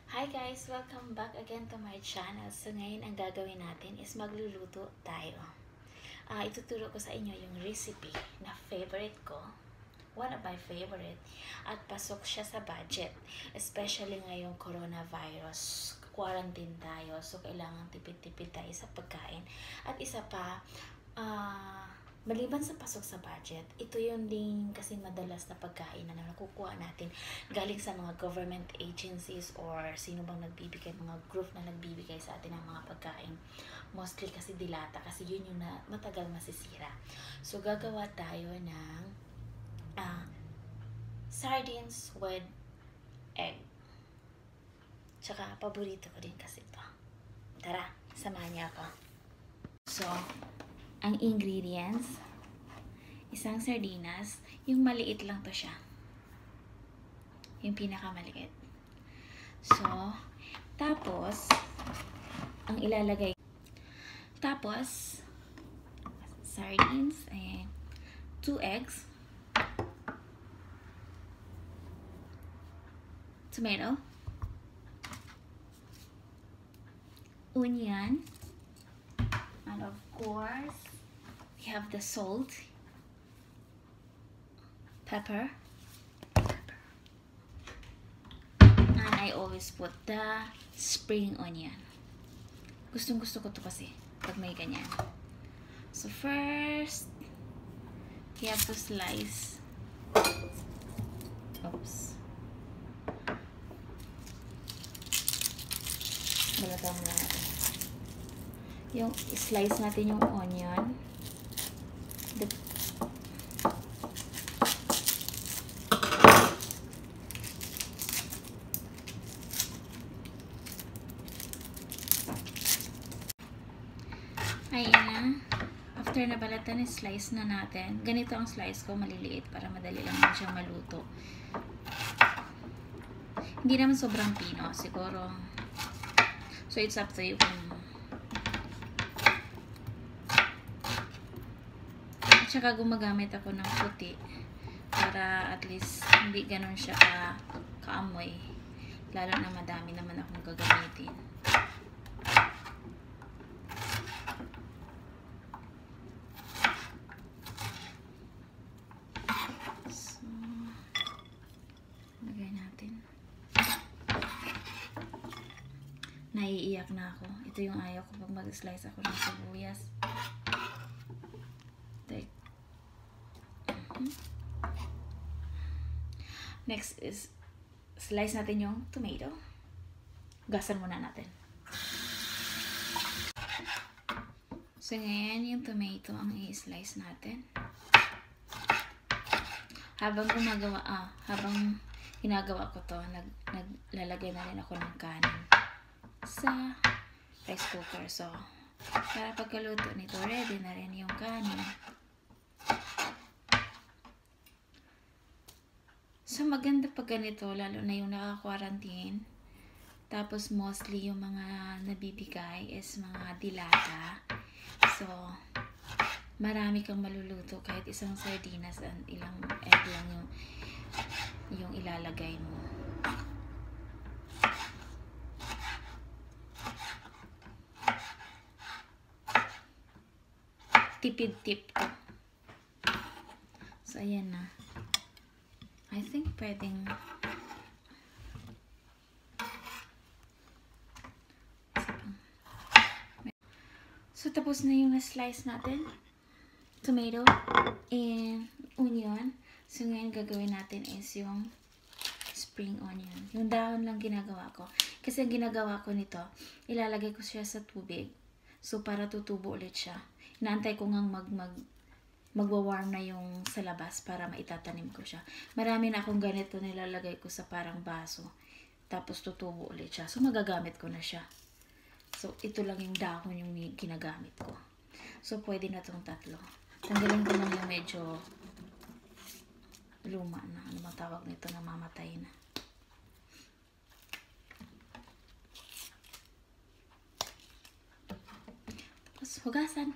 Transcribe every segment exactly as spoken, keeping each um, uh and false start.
Hi guys! Welcome back again to my channel. So ngayon ang gagawin natin is magluluto tayo. Uh, ituturo ko sa inyo yung recipe na favorite ko. One of my favorite. At pasok siya sa budget. Especially ngayong coronavirus. Quarantine tayo. So kailangan tipid-tipid tayo sa pagkain. At isa pa, ah... Uh, maliban sa pasok sa budget, ito yung din kasi madalas na pagkain na nakukuha natin galing sa mga government agencies or sino bang nagbibigay, mga group na nagbibigay sa atin ng mga pagkain. Mostly kasi dilata kasi yun yung na, matagal masisira. So gagawa tayo ng uh, sardines with egg. Tsaka paborito ko din kasi ito. Tara, samahan niya ako. So, ang ingredients, isang sardinas, yung maliit lang to siya. Yung pinakamaliit. So, tapos, ang ilalagay, tapos, sardines, ayan, two eggs, tomato, onion, and of course, we have the salt, pepper, and I always put the spring onion. Gustong gusto ko to kasi pag may ganyan. So first, you have to slice. Oops. Balatan mo lang natin. Yung slice natin yung onion. The Ayan na. After na balatan, slice na natin. Ganito ang slice ko, maliliit para madali lang din siyang maluto. Hindi naman sobrang pino, siguro. So it's up to you kung tsaka gumagamit ako ng puti para at least hindi ganun siya ka kaamoy, lalo na madami naman akong gagamitin. So lagay natin. Naiiyak na ako. Ito yung ayaw ko pag mag-slice ako ng sibuyas. Next is slice natin yung tomato. Gasan muna natin. So ngayon yung tomato ang i-slice natin. Habang gumagawa, ah, habang ginagawa ko to, nag, naglalagay na rin ako ng kanin sa rice cooker. So para pagkaluto nito, ready na rin yung kanin. So, maganda pag ganito, lalo na yung naka-quarantine. Tapos, mostly yung mga nabibigay is mga dilata. So, marami kang maluluto kahit isang sardinas and ilang egg lang yung, yung ilalagay mo. Tipid-tip to. So, ayan na. I think pwedeng so tapos na yung na-slice natin tomato and onion. So ngayon gagawin natin is yung spring onion. Yung dahon lang ginagawa ko. Kasi ang ginagawa ko nito, ilalagay ko siya sa tubig. So para tutubo ulit siya. Inaantay ko ngang mag mag magwa-warm na yung sa labas para maitatanim ko siya. Marami na akong ganito nilalagay ko sa parang baso. Tapos tutubo ulit siya. So magagamit ko na siya. So ito lang yung dahon yung ginagamit ko. So pwede na tong tatlo. Tanggalin ko lang yung medyo luma na. Ano matawag nito, na mamatay na. Tapos hugasan.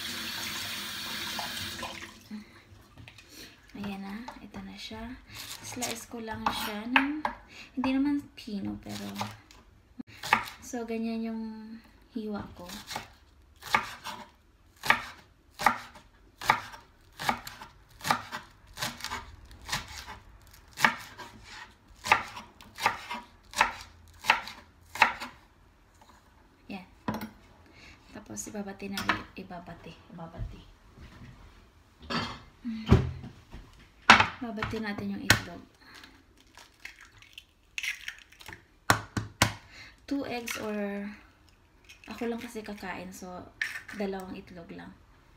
Ayan na, ito na siya. slice ko lang siya ng, hindi naman pino, pero, so, ganyan yung hiwa ko. Yan. Tapos, ibabati na, ibabati, ibabati. Babati natin yung itlog. Two eggs or ako lang kasi kakain, so dalawang itlog lang.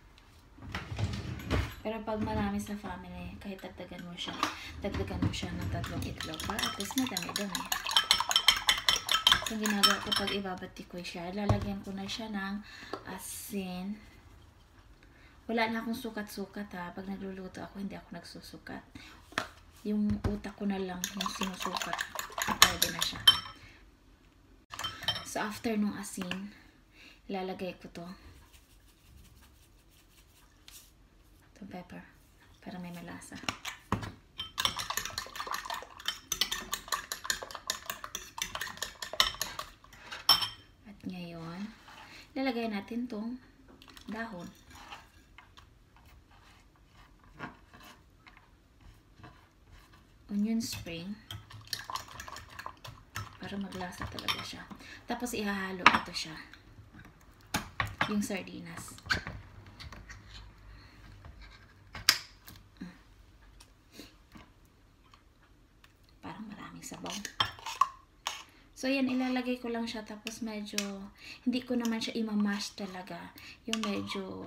Pero pag marami sa family, kahit dagdagan mo siya, dagdagan mo siya ng tatlong itlog para at least madami dun eh. So ginagawa ko pag ibabati ko siya, lalagyan ko na siya ng asin. Wala na akong sukat-sukat ha. Pag nagluluto ako, hindi ako nagsusukat. Yung utak ko na lang yung sinusukat. Pwede na siya. So, after nung asin, ilalagay ko to. Itong pepper. Para may malasa. At ngayon, ilalagay natin tong dahon. Onion spring para maglasa talaga siya. Tapos ihahalo ito siya. Yung sardinas. Parang maraming sabaw. So yan, ilalagay ko lang siya. Tapos medyo, hindi ko naman siya imamash talaga. Yung medyo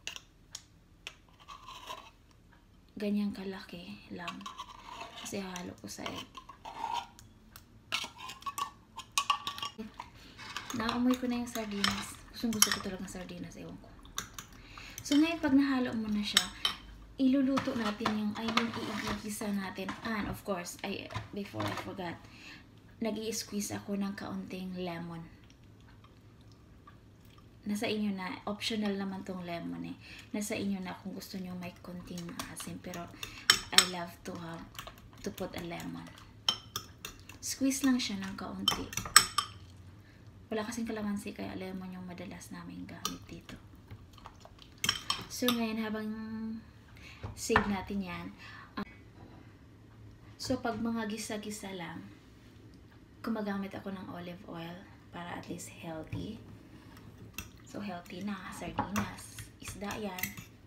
ganyang kalaki lang. Kasi halo ko sa egg. Naamoy ko na yung sardinas. Gusto gusto ko talagang sardinas. Ewan ko. So ngayon pag nahalo mo na siya, iluluto natin yung, ay yung iigisa natin. And of course, I, before I forgot, nag-i-squeeze ako ng kaunting lemon. Nasa inyo na, optional naman tong lemon eh. Nasa inyo na kung gusto nyo may konting asin. Pero I love to have to put a lemon. Squeeze lang siya ng kaunti. Wala kasing kalamansi kaya lemon yung madalas namin gamit dito. So ngayon habang save natin yan. Um, so pag mga gisa-gisa lang, gumagamit ako ng olive oil para at least healthy. So healthy na, sardinas, isda yan.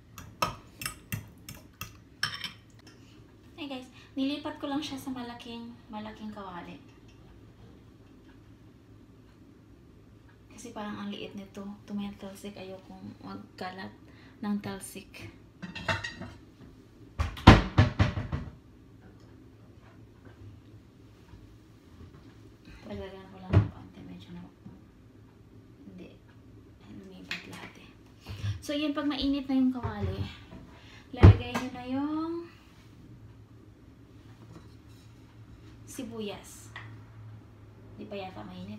Hey guys, nilipat ko lang siya sa malaking, malaking kawali. Kasi parang ang liit nito. Tumayang talsik, ayokong magkalat ng talsik. Paglagan ko lang ng konti, medyo na, hindi, lumipat lahat eh. So yun, pag mainit na yung kawali, lalagay nyo na yung sibuyas. Di pa yata mainit.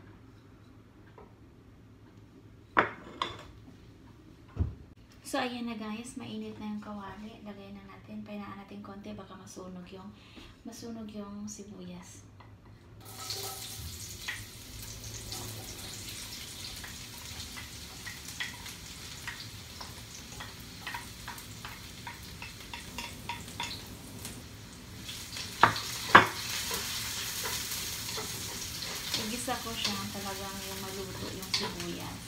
So, ayan na guys. Mainit na yung kawali. Lagay na natin. Painaan natin konti. Baka masunog yung, masunog yung sibuyas. Igisa ko siya talagang yung maluto yung sibuyas.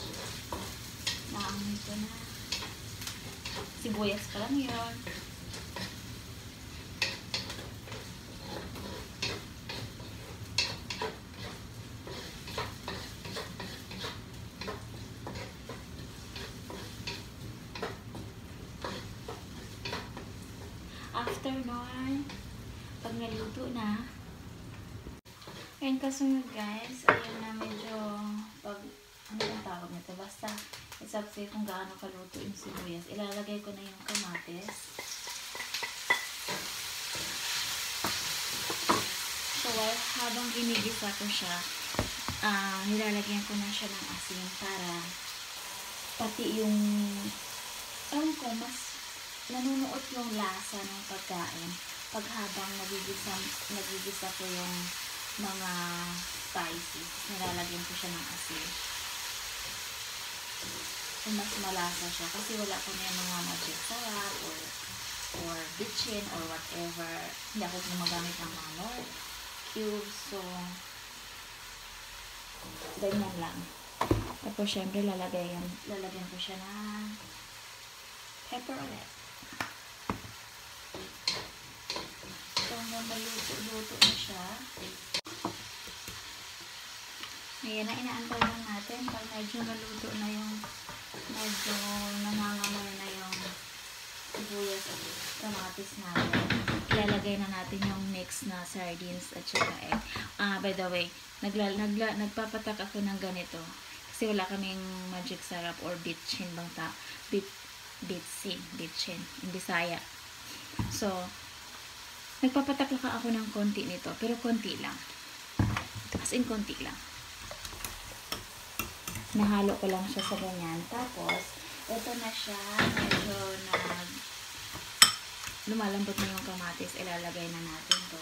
Naamoy ko na. Sibuyas pa lang yun. After nun, pag naluto na, ayun kasunod guys, ayun na medyo, pag, ano yung tawag nito? Basta, it's up to you kung gaano kaluto yung sibuyas. Ilalagay ko na yung kamatis. So, while habang ginigisa ko siya, uh, nilalagyan ko na siya ng asin para pati yung, ewan ko, mas nanunuot yung lasa ng pagkain paghabang nagigisa, nagigisa ko yung mga spices, nilalagyan ko siya ng asin. So, mas malasa siya kasi wala ko na yung mga magic sarap or or bitchin or whatever. Hindi ako gumagamit ng mga nor cubes. So, ganyan lang. Tapos, syempre, lalagyan, lalagyan ko siya ng pepper ulit. So, hanggang maluto-luto na siya. Ayan na, inaantay lang natin. Pag medyo maluto na yung medyo nangangamoy na yung sibuyas at kamatis natin, ilalagay na natin yung mix na sardines at saka egg. Ah, by the way, nagla, nagla, nagpapatak ako ng ganito kasi wala kaming magic sarap or bitchin bang ta bit bitsin bitchin in Bisaya. So nagpapatak lang ako ng konti nito, pero konti lang, as in konti lang. Nahalo ko lang siya sa ganyan. Tapos ito na siya, medyo nag lumalambot na yung kamatis, ilalagay na natin to.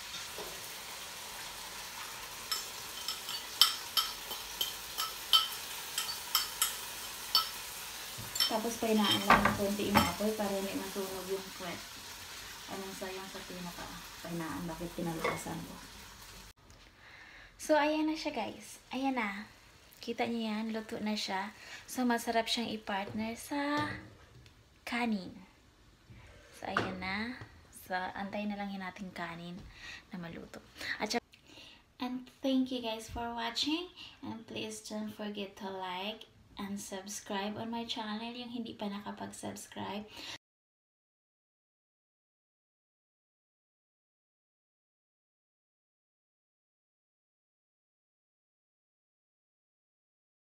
Tapos painaan lang ng konti yung apoy para hindi masunog yung puwet. Anong sayang sa pinaka painaan, bakit pinalakasan ko. So ayan na siya guys. Ayan na. Kita niyo yan, luto na siya. So masarap siyang i-partner sa kanin. So ayan na. So antayin na lang yun nating kanin na maluto. At saka, and thank you guys for watching. And please don't forget to like and subscribe on my channel yung hindi pa nakapag-subscribe.